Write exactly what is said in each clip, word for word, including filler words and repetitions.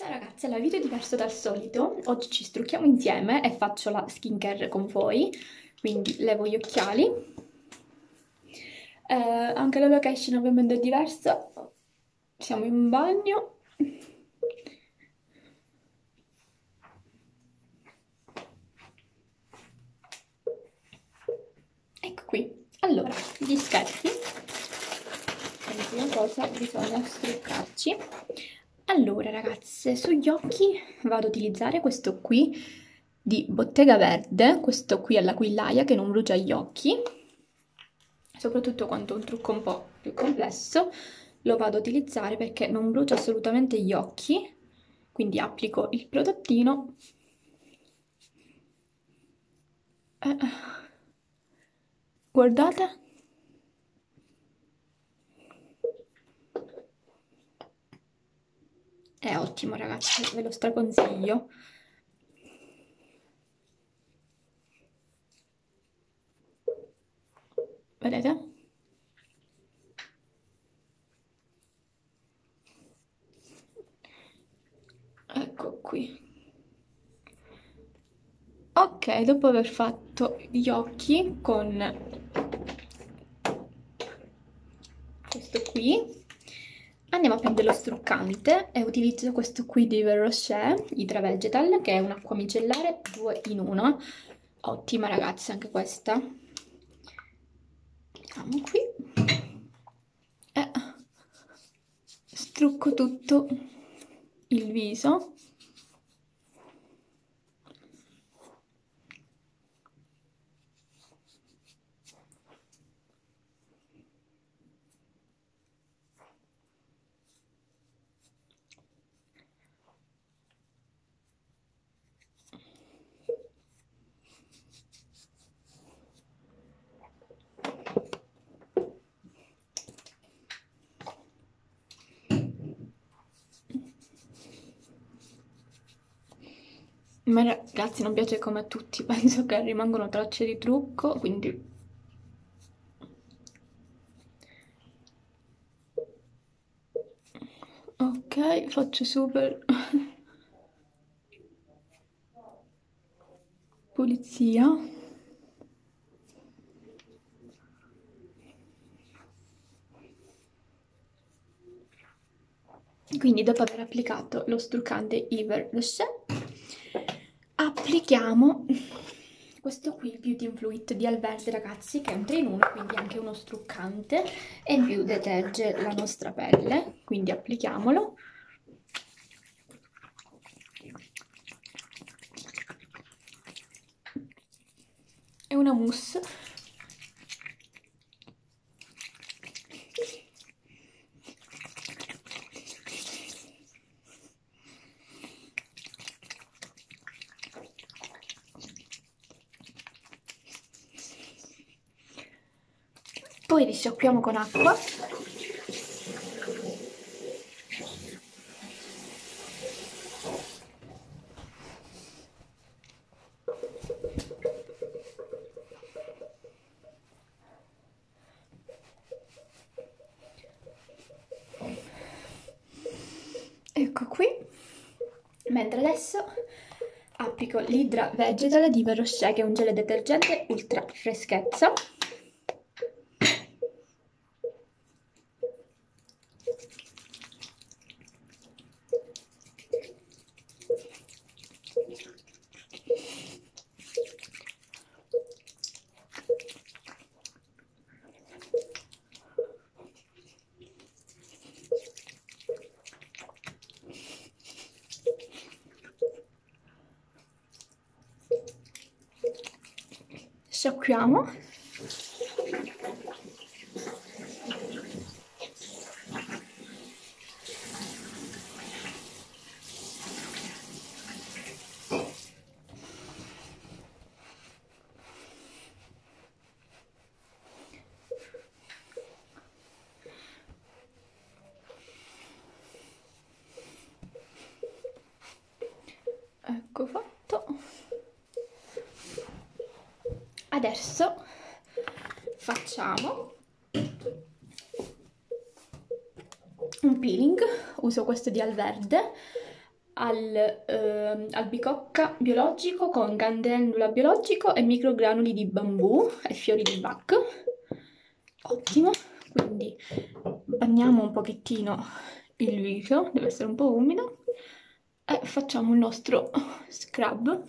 Ciao ragazzi, allora video diverso dal solito. Oggi ci strucchiamo insieme e faccio la skincare con voi, quindi levo gli occhiali. Eh, anche la location ovviamente è diversa. Siamo in bagno. Ecco qui. Allora, gli scherzi. La prima cosa bisogna struccarci. Allora ragazze, sugli occhi vado ad utilizzare questo qui di Bottega Verde, questo qui all'aquillaia che non brucia gli occhi, soprattutto quando è un trucco un po' più complesso, lo vado ad utilizzare perché non brucia assolutamente gli occhi, quindi applico il prodottino. Eh, guardate. È ottimo ragazzi, ve lo straconsiglio. Vedete? Ecco qui. Ok, dopo aver fatto gli occhi con questo qui, andiamo a prendere lo struccante e utilizzo questo qui di Yves Rocher, Hydra Vegetal, che è un'acqua micellare due in uno. Ottima ragazzi anche questa. Mettiamo qui. E strucco tutto il viso. A me ragazzi non piace come a tutti, penso che rimangono tracce di trucco, quindi ok, faccio super pulizia. Quindi dopo aver applicato lo struccante Yves Rocher, applichiamo questo qui, il Beauty in Fluid di Alverde ragazzi, che è un tre in uno, quindi anche uno struccante e in più deterge la nostra pelle, quindi applichiamolo. È una mousse. Poi risciacquiamo con acqua. Ecco qui. Mentre adesso applico l'Hydra Vegetal di Yves Rocher, che è un gel detergente ultra freschezza. Sciacquiamo. Ecco fatto. Adesso facciamo un peeling, uso questo di Alverde, al, ehm, albicocca biologico con candendula biologico e microgranuli di bambù e fiori di Bach. Ottimo, quindi bagniamo un pochettino il viso, deve essere un po' umido, e facciamo il nostro scrub.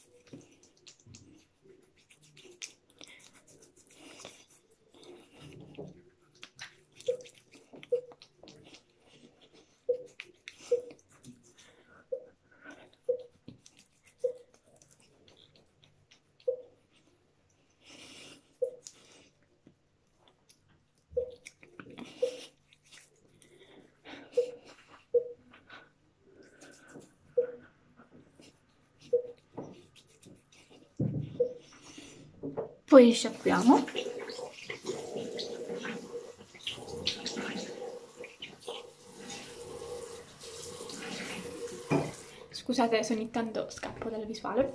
Poi sciacquiamo. Scusate se ogni tanto scappo dalla visuale.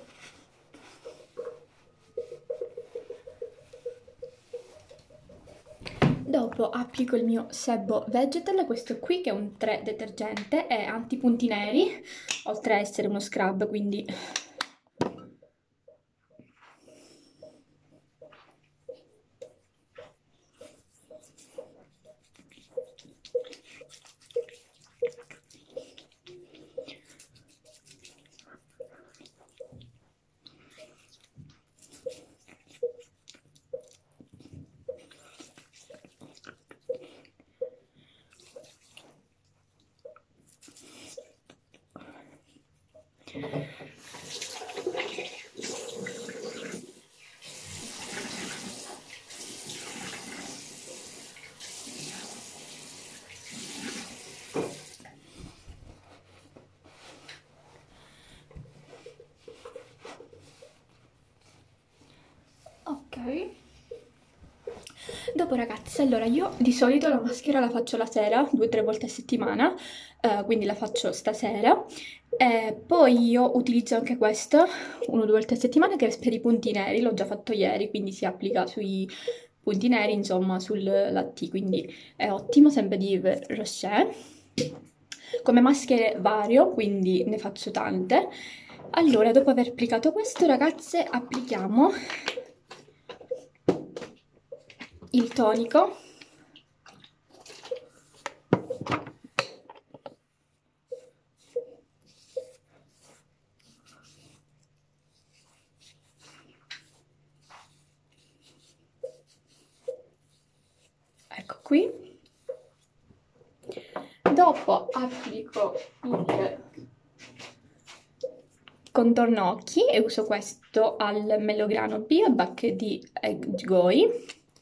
Dopo applico il mio Sebo Vegetal, questo qui che è un tre detergente, è antipunti neri, oltre a essere uno scrub, quindi ok. Dopo ragazzi, allora io di solito la maschera la faccio la sera, due o tre volte a settimana, eh, quindi la faccio stasera. E poi io utilizzo anche questa, una o due volte a settimana, che è per i punti neri, l'ho già fatto ieri, quindi si applica sui punti neri, insomma, sul latte, quindi è ottimo, sempre di Yves Rocher. Come maschere vario, quindi ne faccio tante. Allora, dopo aver applicato questo, ragazze, applichiamo il tonico. Ecco qui. Dopo applico il contorno occhi e uso questo al Melograno Biobac di Eggoy.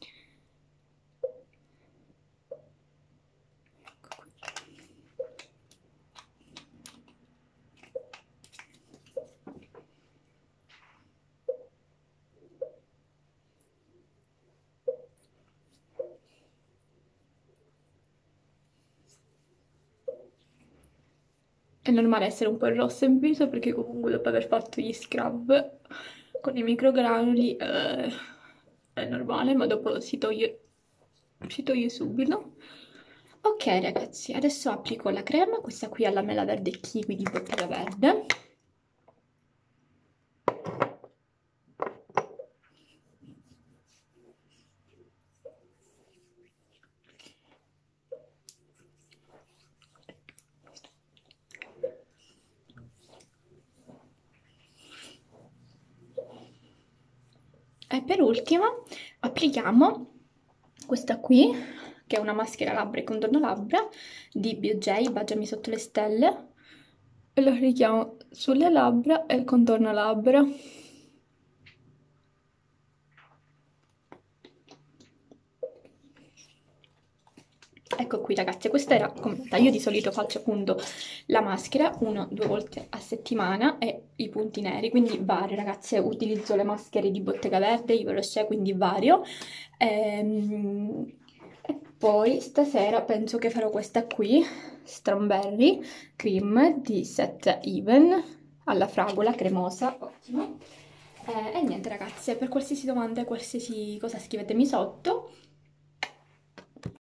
È normale essere un po' rossa in viso perché comunque dopo aver fatto gli scrub con i microgranuli eh, è normale, ma dopo si toglie, si toglie subito. Ok ragazzi, adesso applico la crema, questa qui alla mela verde kiwi di Bottega Verde. E per ultimo applichiamo questa qui, che è una maschera labbra e contorno labbra di B J, Baciami sotto le stelle, e lo applichiamo sulle labbra e il contorno labbra. Ecco qui ragazzi, questa era completa. Io di solito faccio appunto la maschera una o due volte a settimana e i punti neri, quindi vario ragazzi, utilizzo le maschere di Bottega Verde, Yves Rocher, quindi vario. Ehm, e poi stasera penso che farò questa qui, Strawberry Cream di Set Even, alla fragola cremosa, ottimo. Eh, e niente ragazze, per qualsiasi domanda, qualsiasi cosa scrivetemi sotto.